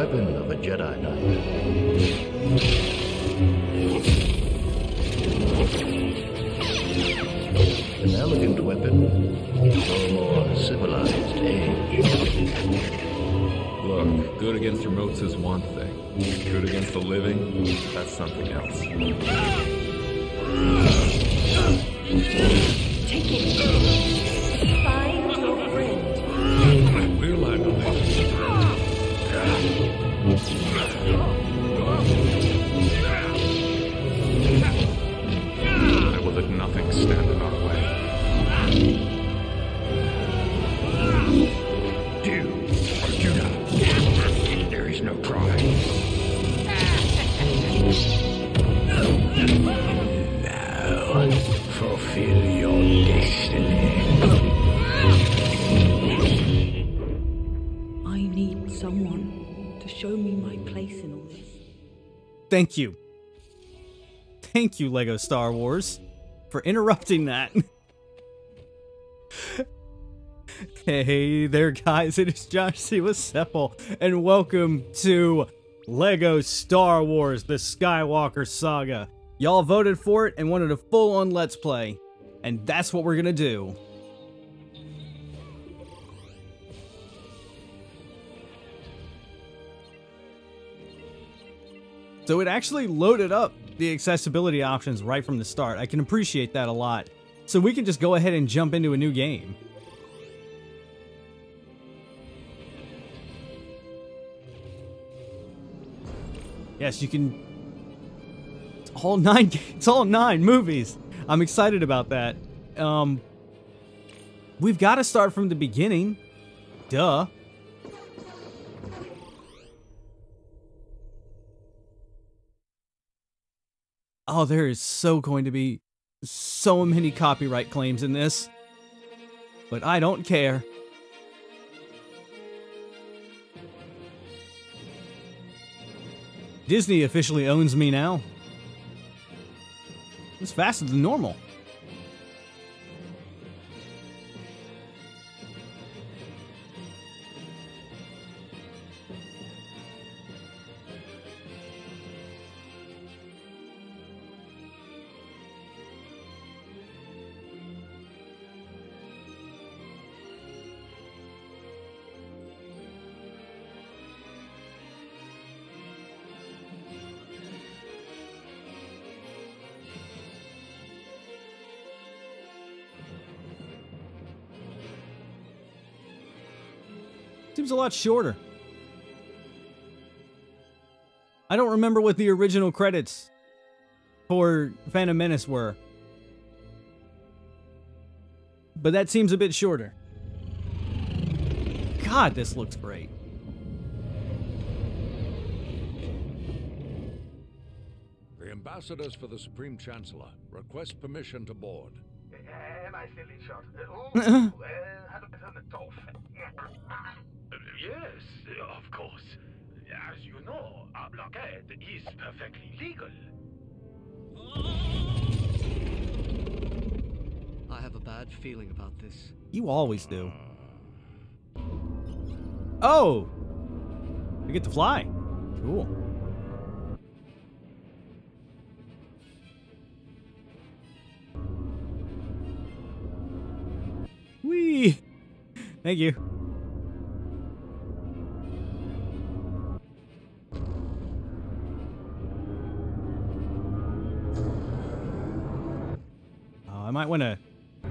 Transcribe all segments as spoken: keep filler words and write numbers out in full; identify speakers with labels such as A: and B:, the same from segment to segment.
A: weapon of a Jedi Knight. An elegant weapon for a more civilized age.
B: Look, good against remotes is one thing. Good against the living, that's something else.
C: Take it. Find your friend.
B: I will, I believe. I will let nothing stand in our way.
A: Do or do not. There is no try. Now, fulfill your destiny.
C: I need someone to show me my place in all this.
D: Thank you. Thank you, Lego Star Wars, for interrupting that. Hey there, guys. It is Josh Siwasepl, and welcome to Lego Star Wars, the Skywalker Saga. Y'all voted for it and wanted a full-on Let's Play, and that's what we're gonna do. So it actually loaded up the accessibility options right from the start. I can appreciate that a lot. So we can just go ahead and jump into a new game. Yes, you can... It's all nine, it's all nine movies. I'm excited about that. Um, we've got to start from the beginning. Duh. Oh, there is so going to be so many copyright claims in this. But I don't care. Disney officially owns me now. It's faster than normal. Seems a lot shorter. I don't remember what the original credits for Phantom Menace were. But that seems a bit shorter. God, this looks great.
E: The ambassadors for the Supreme Chancellor request permission to board.
F: Am I still in shot? Oh, uh, had a bit of a dolph. Yes, of course. As you know, a blockade is perfectly legal.
G: I have a bad feeling about this.
D: You always do. Oh! We get to fly. Cool. Whee! Thank you. I might want to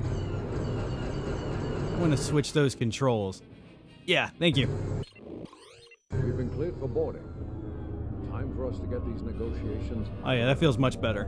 D: want to switch those controls. Yeah, thank you.
E: We've been cleared for boarding. Time for us to get these negotiations.
D: Oh yeah, that feels much better.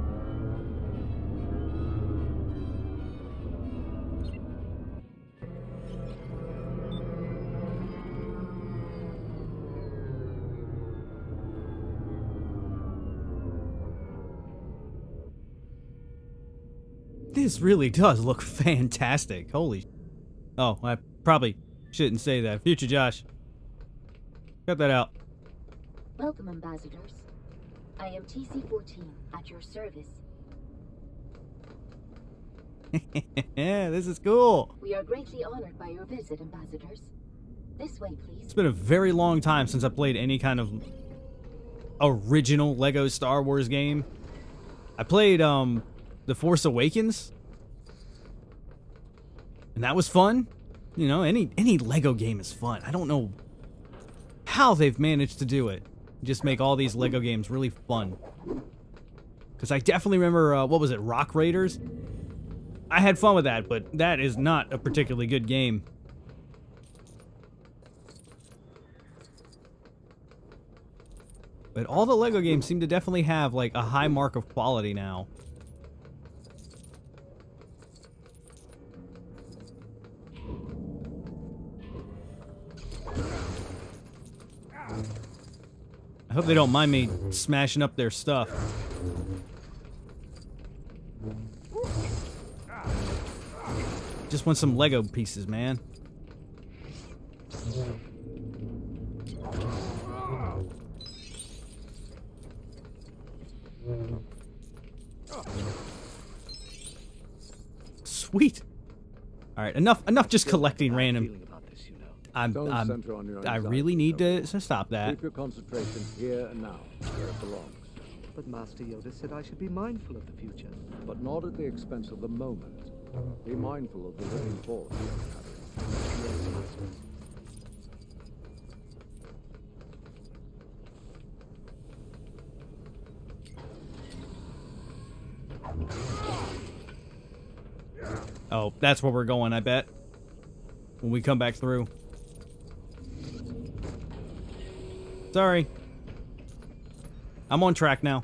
D: This really does look fantastic. Holy... Oh, I probably shouldn't say that. Future Josh. Cut that out.
H: Welcome, ambassadors. I am T C fourteen, at your service.
D: Yeah, this is cool.
H: We are greatly honored by your visit, ambassadors. This way, please.
D: It's been a very long time since I played any kind of original Lego Star Wars game. I played um, The Force Awakens, and that was fun. You know, any any Lego game is fun. I don't know how they've managed to do it. Just make all these Lego games really fun. Because I definitely remember, uh, what was it, Rock Raiders? I had fun with that, but that is not a particularly good game. But all the Lego games seem to definitely have, like, a high mark of quality now. I hope they don't mind me smashing up their stuff. Just want some Lego pieces, man. Sweet. All right, enough enough just collecting random. I'm, I'm, I really need to, to stop that.
E: Keep your concentration here and now, where it belongs.
G: But Master Yoda said I should be mindful of the future.
E: But not at the expense of the moment. Be mindful of the living force.
G: Yes, Master.
D: Oh, that's where we're going, I bet. When we come back through. Sorry. I'm on track now.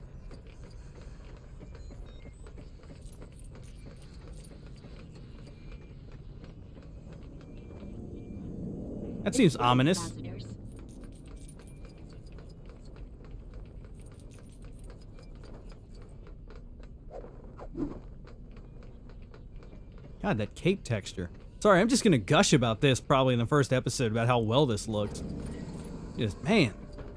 D: That seems ominous. God, that cape texture. Sorry, I'm just gonna gush about this probably in the first episode about how well this looks. Just, man.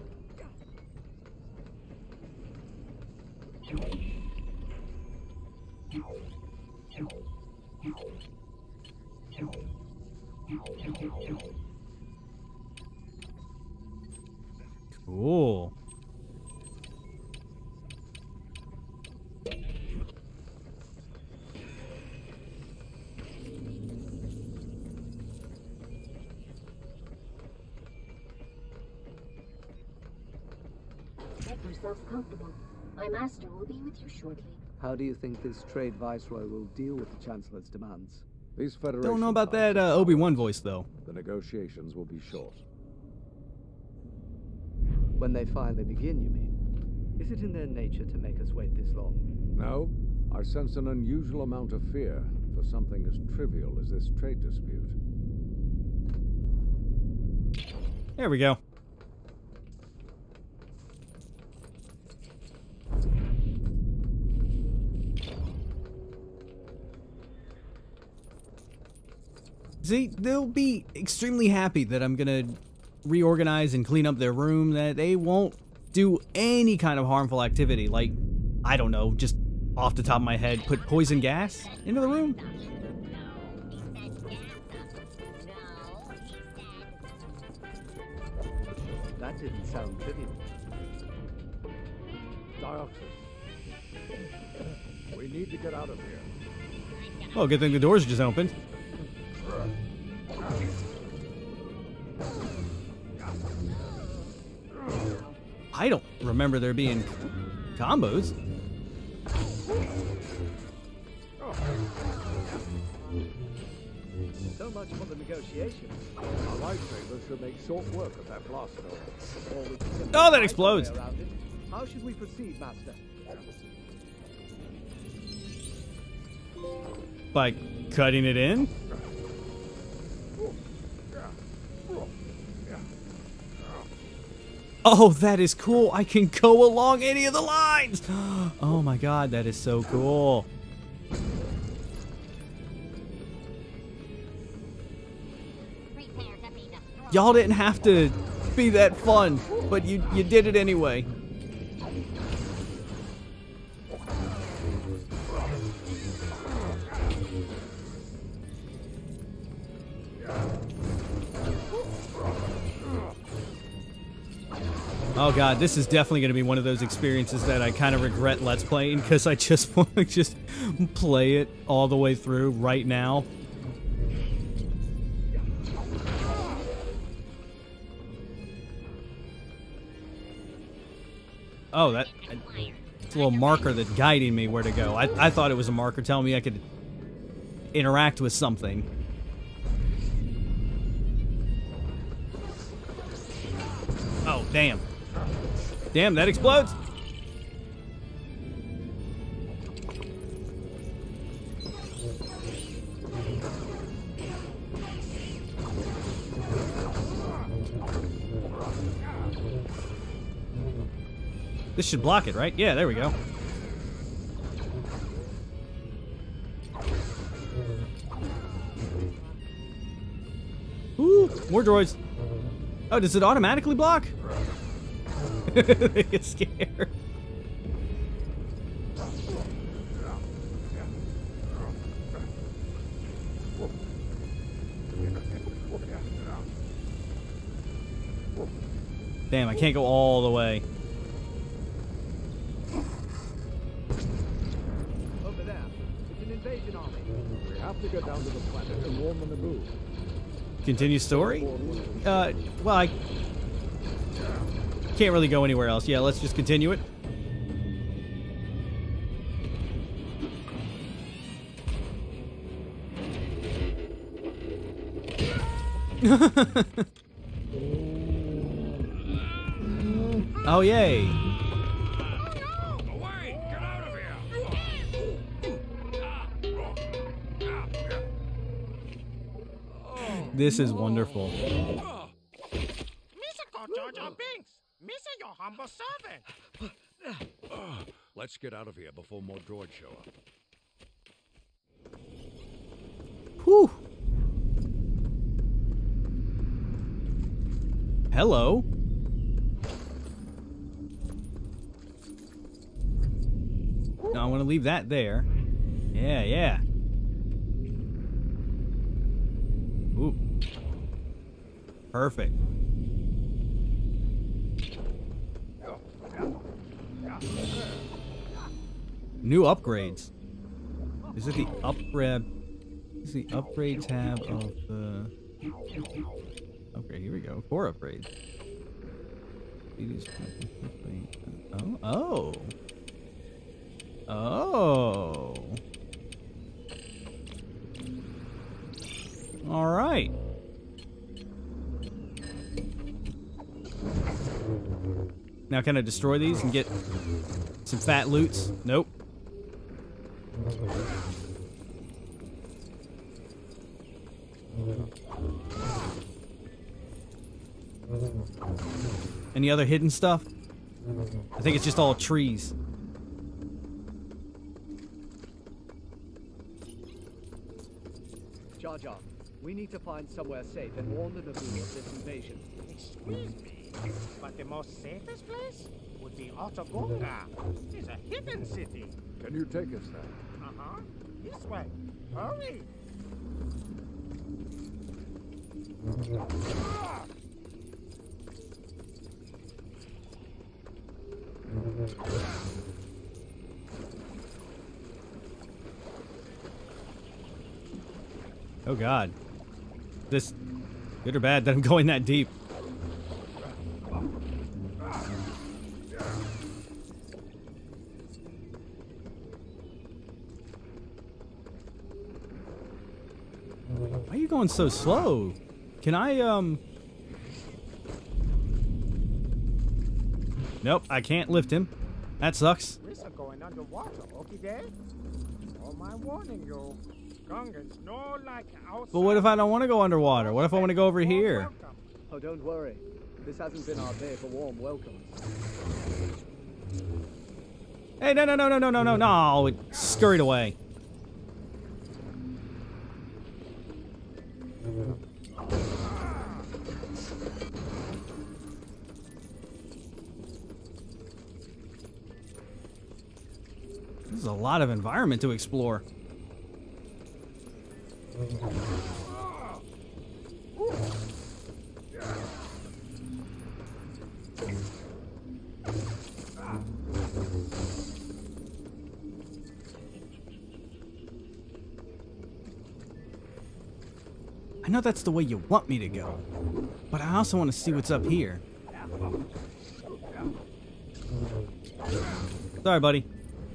D: Cool.
H: Make yourself comfortable. My master will be with you shortly.
G: How do you think this trade viceroy will deal with the Chancellor's demands?
E: These Federation
D: Don't know about that
E: times
D: uh, Obi-Wan voice, though.
E: The negotiations will be short.
G: When they finally begin, you mean? Is it in their nature to make us wait this long?
E: No, I sense an unusual amount of fear for something as trivial as this trade dispute.
D: There we go. See, they'll be extremely happy that I'm gonna reorganize and clean up their room, that they won't do any kind of harmful activity, like, I don't know, just off the top of my head, put poison gas into the room?
G: That didn't sound trivial.
E: Dioxin. We need to get out of here.
D: Oh, good thing the doors just opened. I don't remember there being combos.
G: So much for the negotiations.
E: Our lightsabers should make short work of that blast door.
G: Or we can simply
D: Oh, that
G: fight
D: explodes.
G: our way around it. How should we proceed, Master?
D: By cutting it in? Oh, that is cool. I can go along any of the lines. Oh my god, that is so cool. Y'all didn't have to be that fun, but you, you did it anyway. Oh god, this is definitely going to be one of those experiences that I kind of regret Let's Playing, because I just want to just play it all the way through right now. Oh, that... It's a little marker that's guiding me where to go. I, I thought it was a marker telling me I could interact with something. Oh, damn. Damn, that explodes! This should block it, right? Yeah, there we go. Ooh, more droids. Oh, does it automatically block? They get scared. Damn, I can't go all the way.
G: Over there. It's an invasion army.
E: We have to get down to the planet and warn the Naboo.
D: Continue story? Uh, well, I can't really go anywhere else. Yeah, let's just continue it. Oh, yay.
F: Away! Get out of here!
D: This is wonderful.
F: Mister Jar Jar Binks! Mister your humble servant!
E: Uh, let's get out of here before more droids show up.
D: Whew. Hello. No, I want to leave that there. Yeah, yeah. Ooh. Perfect. New upgrades. Is it the upgrade? Is the upgrade tab of the? Okay, here we go. Core upgrades. Oh, oh, oh. All right. Now, can I destroy these and get some fat loots? Nope. Any other hidden stuff? I think it's just all trees.
G: Jar Jar, we need to find somewhere safe and warn the Naboo of this invasion.
F: Excuse me, but the most safest place would be Otogonga. It's a hidden city.
E: Can you take us there?
F: Uh-huh. This way. Hurry!
D: Oh god. This good or bad that I'm going that deep. Why are you going so slow? Can I, um... Nope, I can't lift him. That sucks.
F: We're going underwater, okay, Dad? Oh, my warning you. Gungans no like outside.
D: But what if I don't want to go underwater? What if I want to go over here?
F: Welcome.
G: Oh, don't worry. This hasn't been our day for warm welcomes.
D: Hey, no, no, no, no, no, no, no, no. It scurried away. This is a lot of environment to explore. know that's the way you want me to go, but I also want to see what's up here. Sorry, buddy.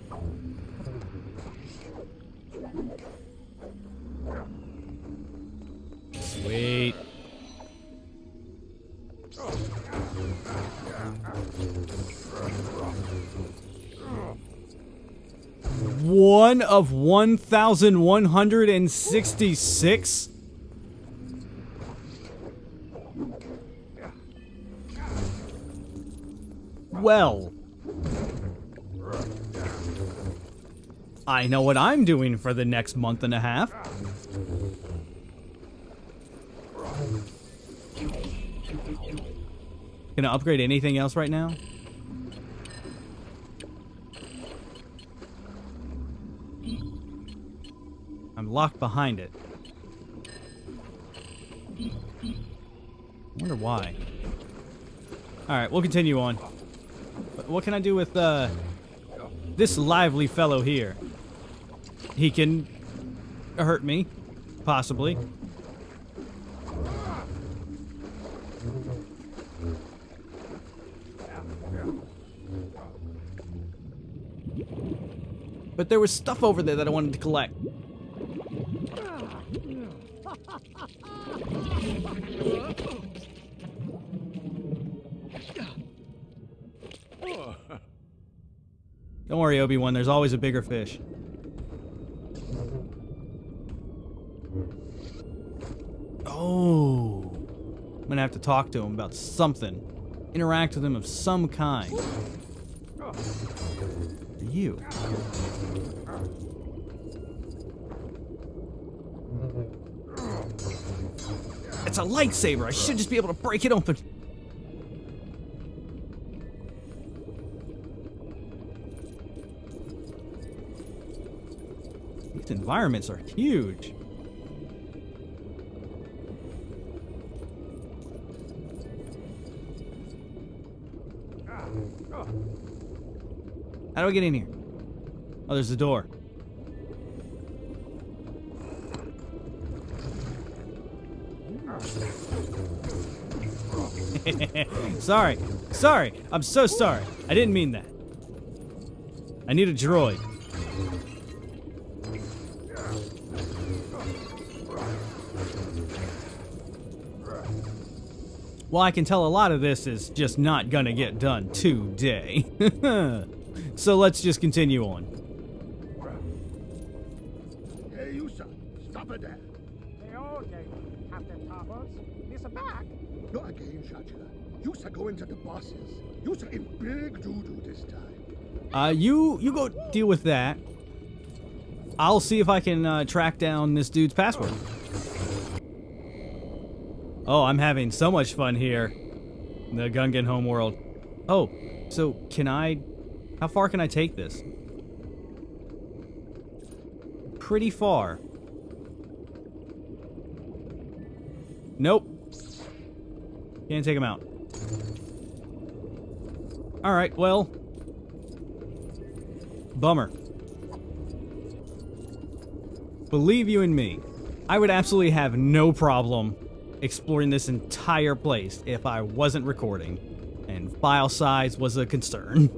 D: Sweet. One of one thousand one hundred sixty-six? Well, I know what I'm doing for the next month and a half. Can I upgrade anything else right now? I'm locked behind it. I wonder why. Alright, we'll continue on. But what can I do with uh, this lively fellow here? He can hurt me, possibly. But there was stuff over there that I wanted to collect. Don't worry, Obi-Wan, there's always a bigger fish. Oh. I'm gonna have to talk to him about something. Interact with him of some kind. You. It's a lightsaber. I should just be able to break it open. These environments are huge. How do I get in here? Oh, there's the door. Sorry. Sorry. I'm so sorry. I didn't mean that. I need a droid. Well, I can tell a lot of this is just not gonna get done today. So let's just continue on.
A: Hey, you son, stop it there.
F: They all gave have their troubles. Listen back.
A: No, again, Shachla. You are going to the bosses. You are in big doo-doo this time.
D: Uh, you you go deal with that. I'll see if I can uh, track down this dude's password. Oh, I'm having so much fun here in the Gungan homeworld. Oh, so can I... How far can I take this? Pretty far. Nope. Can't take him out. Alright, well. Bummer. Believe you and me, I would absolutely have no problem exploring this entire place if I wasn't recording, and file size was a concern.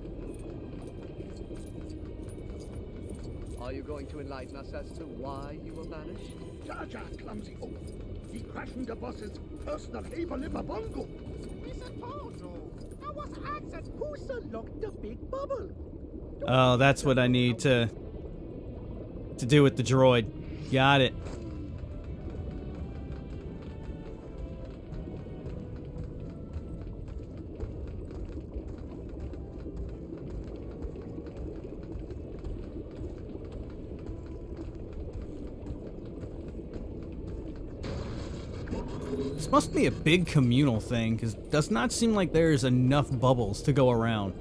G: Are you going to enlighten us as to why you were banished?
A: Jar Jar clumsy oaf. He crashing the boss's personal Haber bungle.
F: It's a photo. I was asked who's look the big bubble.
D: Oh, that's what I need to to do with the droid. Got it. This must be a big communal thing, because it does not seem like there's enough bubbles to go around.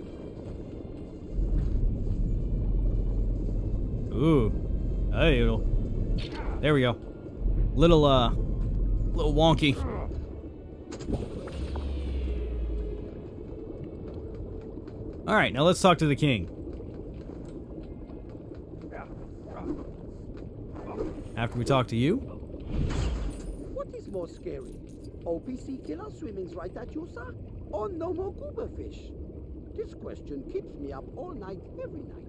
D: Ooh. Hey, little. There we go. Little, uh, little wonky. Alright, now let's talk to the king. After we talk to you.
I: more scary? O P C killer swimming's right at you, sir? Or no more goober fish? This question keeps me up all night, every night.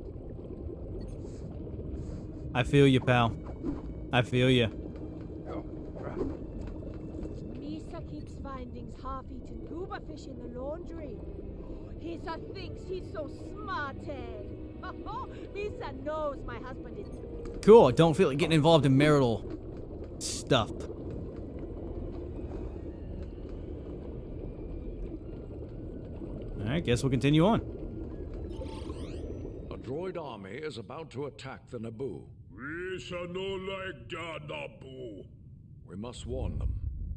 D: I feel you, pal. I feel you.
J: Misa keeps finding half-eaten goober fish in the laundry. Misa thinks he's so smart-head. Misa knows my husband is...
D: Cool, I don't feel like getting involved in marital stuff. Alright, guess we'll continue on.
E: A droid army is about to attack the Naboo.
K: We shall no like the Naboo.
E: We must warn them.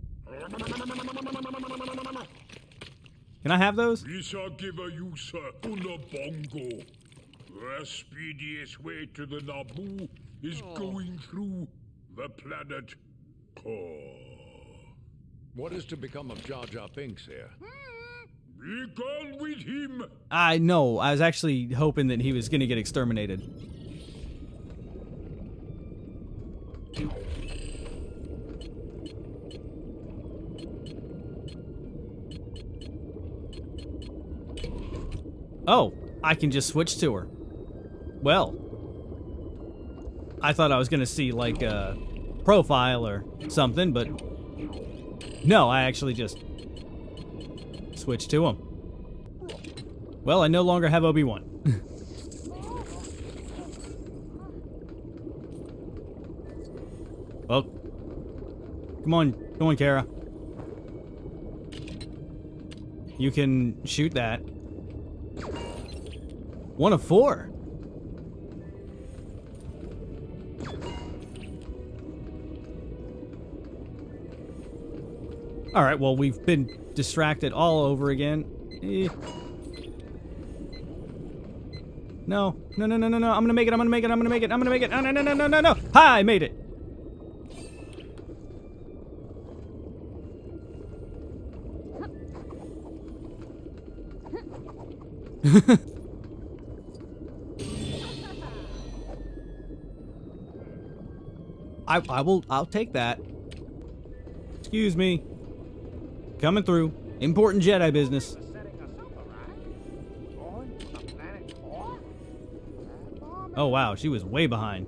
D: Can I have those?
K: We shall give a user una bongo. The speediest way to the Naboo is oh. going through the planet core.
E: What is to become of Jar Jar Binks here?
K: Be gone with him!
D: I know. I was actually hoping that he was going to get exterminated. Oh, I can just switch to her. Well, I thought I was going to see like a profile or something, but no, I actually just switch to him. Well, I no longer have Obi-Wan. Well, come on, come on, Kara. You can shoot that. One of four. All right, well, we've been distracted all over again. Eh. No, no, no, no, no, no. I'm gonna make it. I'm gonna make it. I'm gonna make it. I'm gonna make it. No, no, no, no, no, no, no. Hi, I made it. I I will. I'll take that. Excuse me. Coming through. Important Jedi business. Oh wow, she was way behind.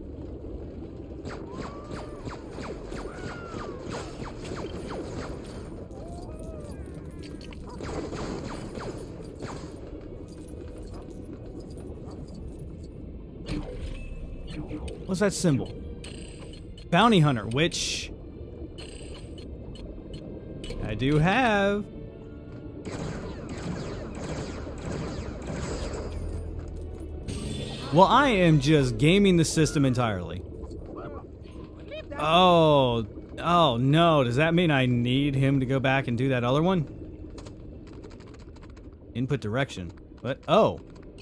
D: What's that symbol? Bounty Hunter, which I do have. Well, I am just gaming the system entirely. Oh, oh no, does that mean I need him to go back and do that other one? Input direction, but oh.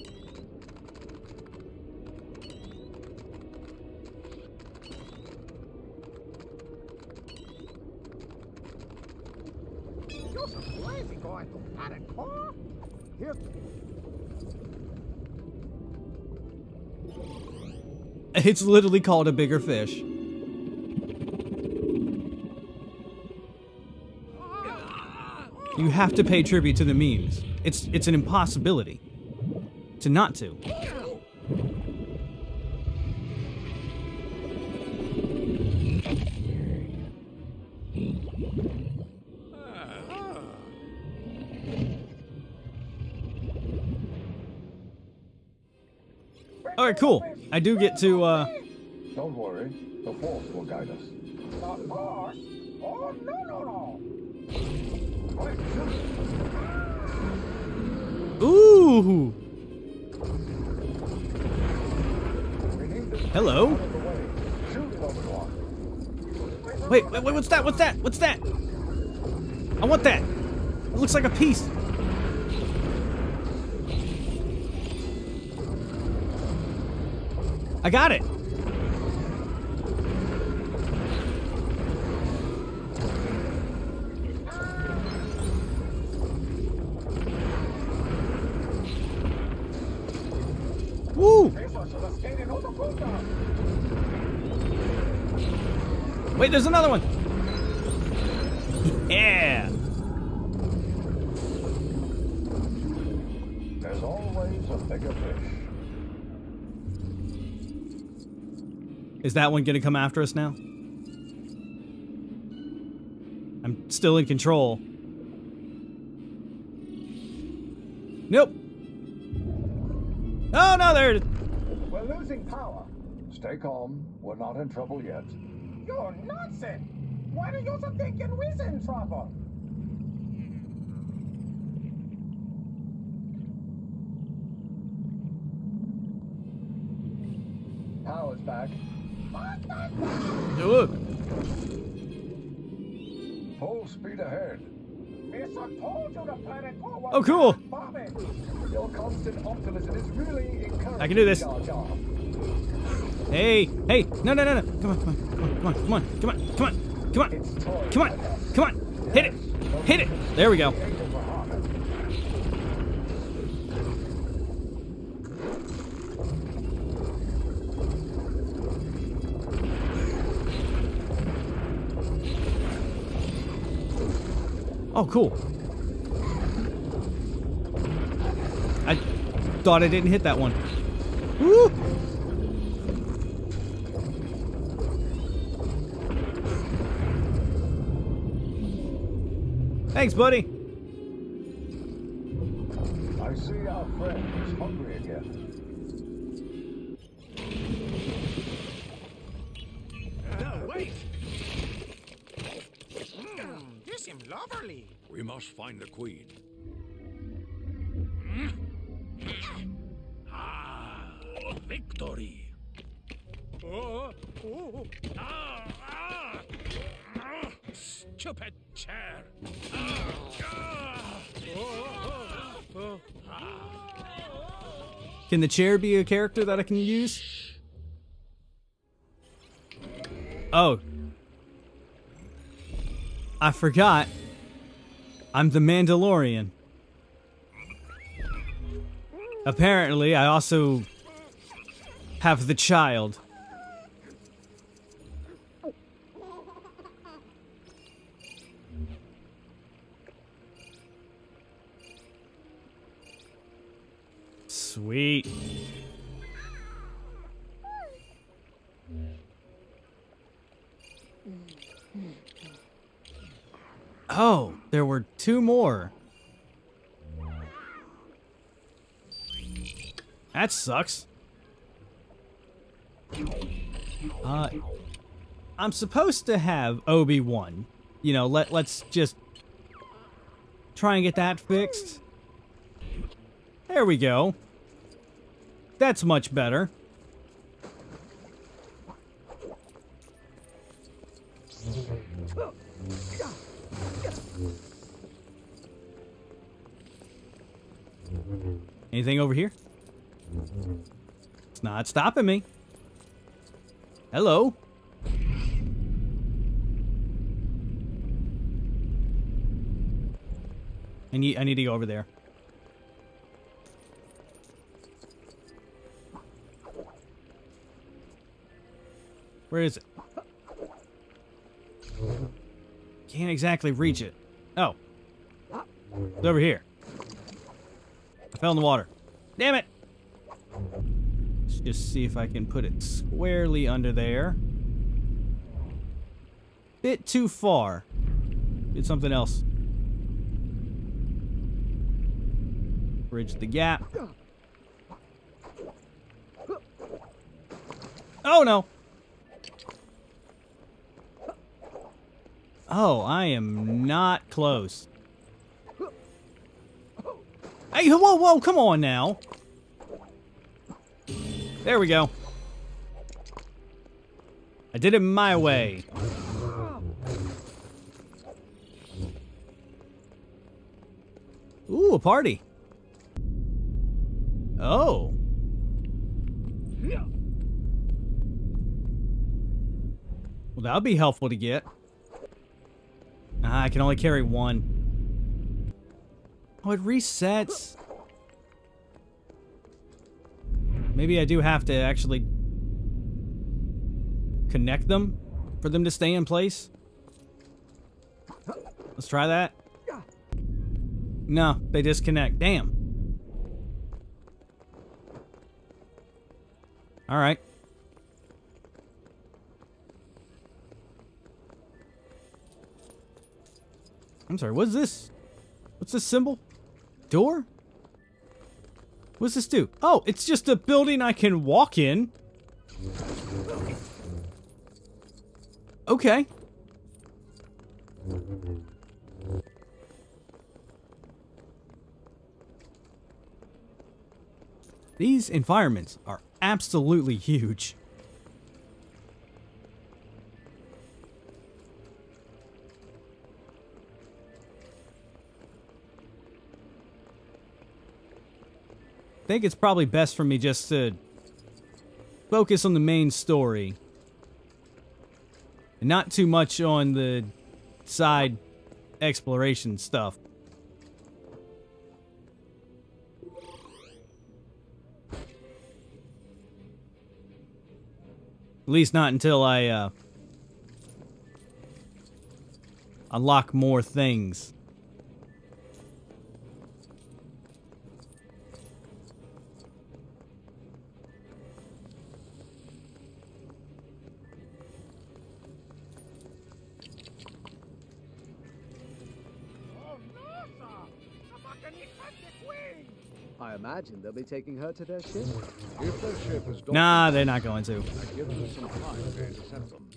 D: It's literally called a bigger fish. You have to pay tribute to the memes. It's it's an impossibility to not to. All right, cool. I do get to, uh...
L: Don't worry. The Force will guide us.
F: The Force? Oh, no, no, no.
D: Ooh! Hello? Wait, wait, wait, what's that? What's that? What's that? I want that. It looks like a piece. I got it. Woo! Wait, there's another one. Yeah!
L: There's always a bigger fish.
D: Is that one gonna come after us now? I'm still in control. Nope. Oh no, there it is.
L: We're losing power. Stay calm. We're not in trouble yet.
F: You're nonsense! Why do you think we're in trouble?
L: Power's back.
D: Look.
L: Full speed ahead.
F: Mister told you the planet core was
D: Oh, cool.
F: bombing.
L: Your constant optimism is really encouraging.
D: I can do this.
L: Jar Jar.
D: Hey, hey, no, no, no, no. Come on, come on, come on, come on, come on, come on, come on,
L: It's toys
D: come on,
L: like us.
D: come on. Hit it, hit it. There we go. Oh, cool. I thought I didn't hit that one. Woo! Thanks, buddy.
L: I see our friend is hungry again.
F: No, wait! Mm, this seems lovely.
K: We must find the queen. Ah, victory!
F: Oh, oh.
K: Ah, ah, ah, stupid chair! Ah, ah,
F: Oh, oh,
D: Can the chair be a character that I can use? Oh. I forgot. I'm the Mandalorian. Apparently, I also have the child. Sweet. Oh, there were two more. That sucks. Uh, I'm supposed to have Obi-Wan. You know, let, let's just try and get that fixed. There we go. That's much better. Anything over here? It's not stopping me. Hello. I need I need to go over there. Where is it? Can't exactly reach it. Oh. It's over here. I fell in the water. Damn it! Let's just see if I can put it squarely under there. Bit too far. Did something else. Bridge the gap. Oh no! Oh, I am not close. Hey, whoa, whoa, come on now. There we go. I did it my way. Ooh, a party. Oh. Well, that'll be helpful to get. Ah, I can only carry one. Oh, it resets. Maybe I do have to actually connect them for them to stay in place. Let's try that. No, they disconnect. Damn. Alright. I'm sorry, what's this? What's this symbol? Door? What's this do? Oh, it's just a building I can walk in. Okay. These environments are absolutely huge. I think it's probably best for me just to focus on the main story. And not too much on the side exploration stuff. At least not until I uh, unlock more things.
G: I imagine they'll be taking her to their ship.
E: If their ship is
D: Nah, they're not going to.
E: that gives us some time to intercept them.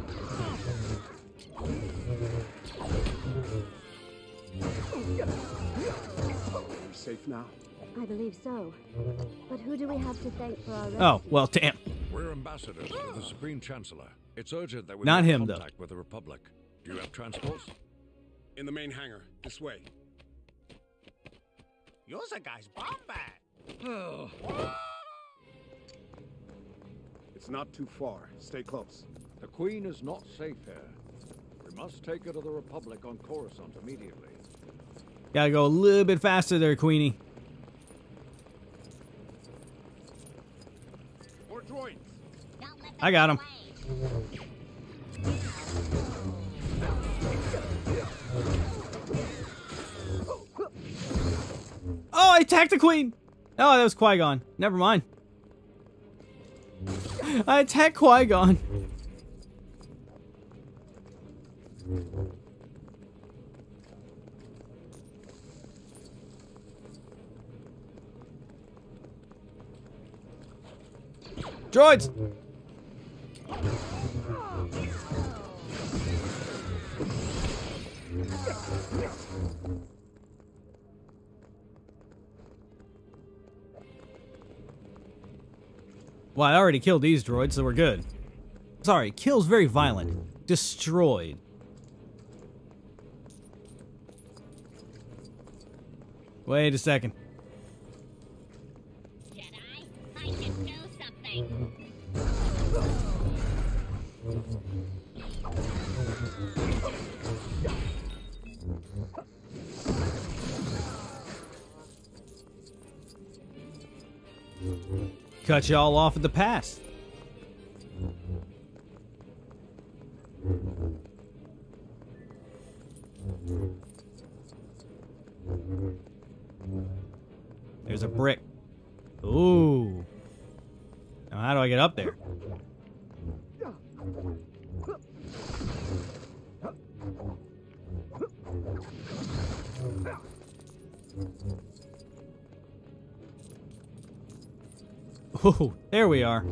I: Are we safe now?
M: I believe so. But who do we have to thank for our rescue?
D: Oh, well, damn.
E: We're ambassadors to the Supreme Chancellor. It's urgent that we
D: Not
E: make
D: him,
E: contact
D: though.
E: with the Republic. Do you have transports?
F: In the main hangar, this way. You're the guy's bomb bag.
I: It's not too far. Stay close.
E: The Queen is not safe here. We must take her to the Republic on Coruscant immediately.
D: Gotta go a little bit faster there, Queenie.
F: More droids.
D: I got him. Oh, I attacked the queen! Oh, that was Qui-Gon. Never mind. I attacked Qui-Gon. Droids! Well, I already killed these droids, so we're good. Sorry, kill's very violent. Destroyed. Wait a second.
N: Jedi, I can do something.
D: Cut y'all off at the pass. There's a brick. Ooh. Now how do I get up there? Ooh, there we are.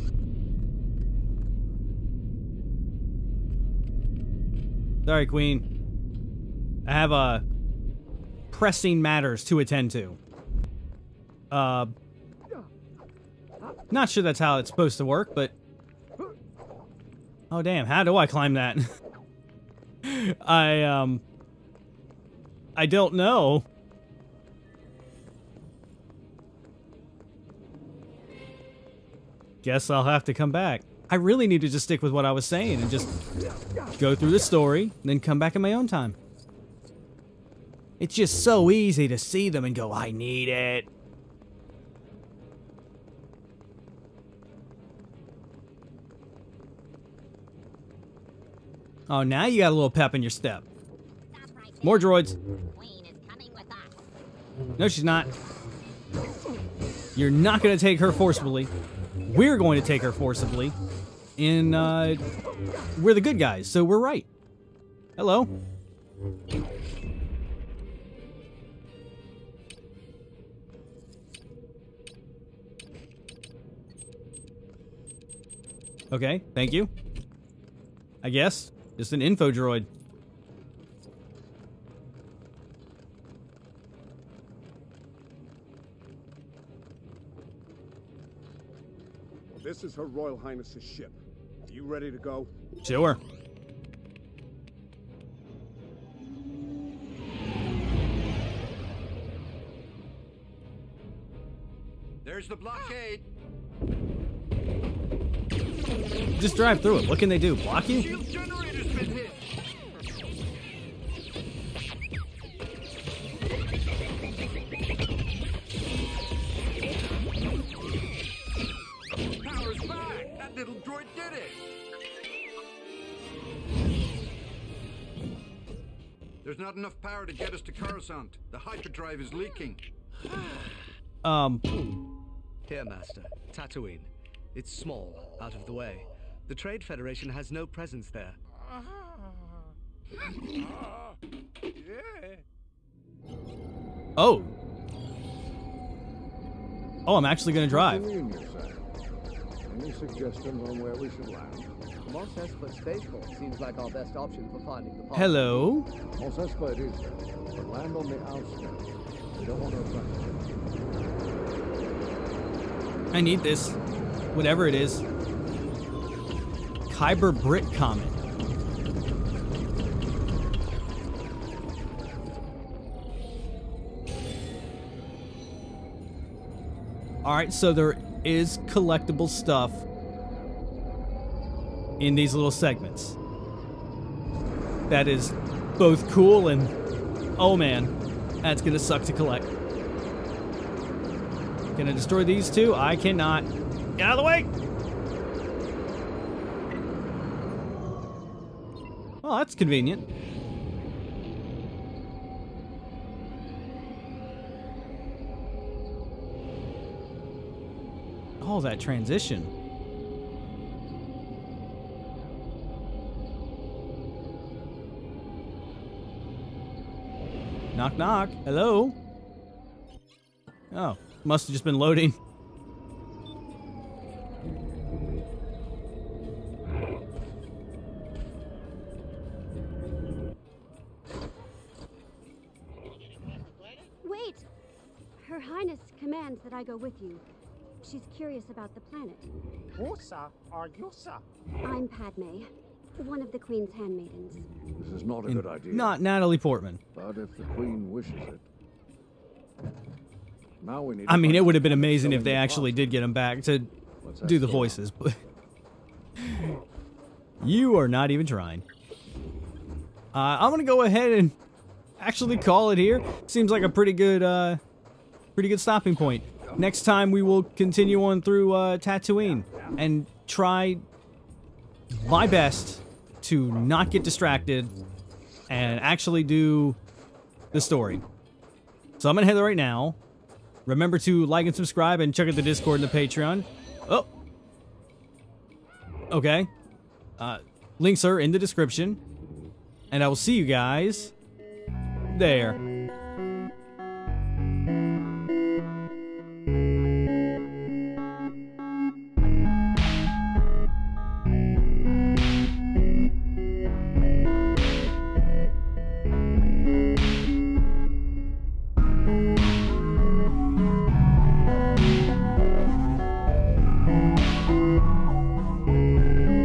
D: Sorry, Queen. I have uh, pressing matters to attend to. Uh, not sure that's how it's supposed to work, but... Oh, damn, how do I climb that? I, um... I don't know. Guess I'll have to come back. I really need to just stick with what I was saying and just go through the story, and then come back in my own time. It's just so easy to see them and go, I need it. Oh, now you got a little pep in your step.
N: Stop right
D: More droids. No, she's not. You're not going to take her forcibly. We're going to take her forcibly. And, uh, we're the good guys, so we're right. Hello. Okay, thank you. I guess. Just an info droid.
E: This is Her Royal Highness's ship. Are you ready to go?
D: Sure.
O: There's the blockade.
D: Just drive through it. What can they do? Block you?
O: Shield generator's been hit. Power's back. That little droid did it. There's not enough power to get us to Coruscant. The hyperdrive is leaking.
D: Um.
G: Here, Master. Tatooine. It's small, out of the way. The Trade Federation has no presence there.
D: Oh. Oh, I'm actually going to drive.
E: Any suggestions on where we should land?
G: Mos Espa Spaceport seems like our best option for finding the pilot.
D: Hello.
E: Mos Espa it is, but land on the outskirts. We don't want to attract.
D: I need this. Whatever it is. Kyber Brit Comet. Alright, so there is collectible stuff in these little segments. That is both cool and, oh man, that's gonna suck to collect. Can I destroy these two? I cannot. Get out of the way! Oh, that's convenient. Oh, that transition. Knock, knock. Hello? Oh, must have just been loading.
M: Wait! Her Highness commands that I go with you. She's curious about the planet.
F: Usa or Yusa?
M: I'm Padme, one of the Queen's handmaidens.
E: This is not a good idea.
D: Not Natalie Portman.
E: But if the Queen wishes it. Now we need
D: I mean, it would have been amazing if they actually did get him back to do the voices, but you are not even trying. Uh, I'm gonna go ahead and actually call it here. Seems like a pretty good, uh, pretty good stopping point. Next time we will continue on through uh, Tatooine and try my best to not get distracted and actually do the story. So I'm gonna head there right now. Remember to like and subscribe and check out the Discord and the Patreon. Oh. Okay. Uh, links are in the description. And I will see you guys there.